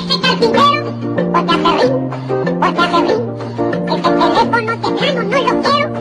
ese carpintero, porque hace rin, porque hace rin. Ese teléfono temprano no lo quiero.